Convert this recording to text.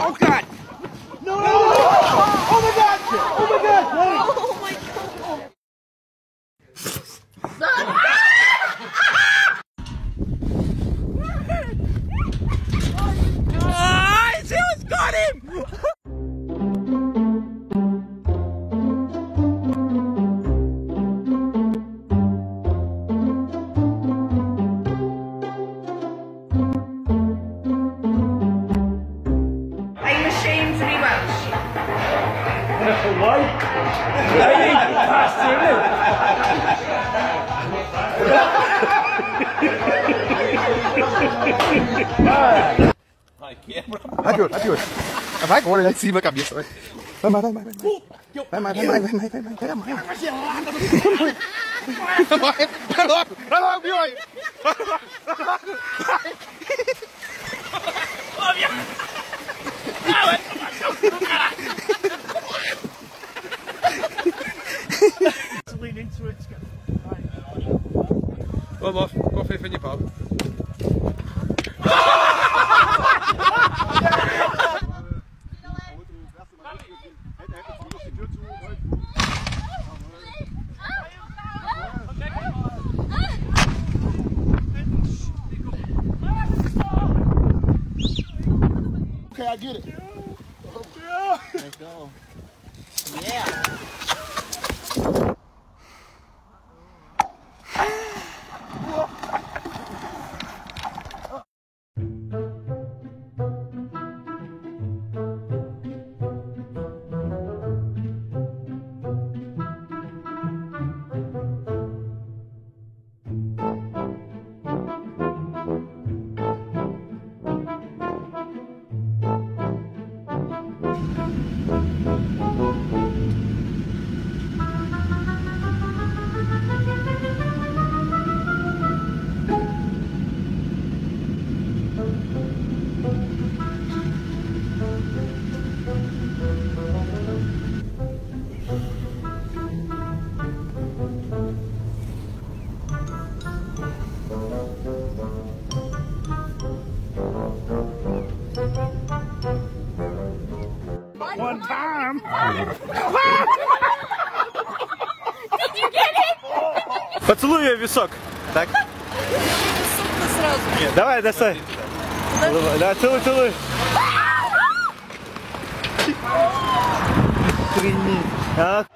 Oh God! No! Oh my God! Oh my God! Oh my God! It's got him! Are you ashamed to be Welsh? Why? Hát jól. A vágóra egy szívbe kapja szó. Vem már. Lean into it. Kom op, koffie van je pap. Okay, I get it. Let's go. Yeah. One time. Did you get it? Поцелуй ее в висок. Так. Сразу. Давай, достай. Давай, целуй. Охренеть.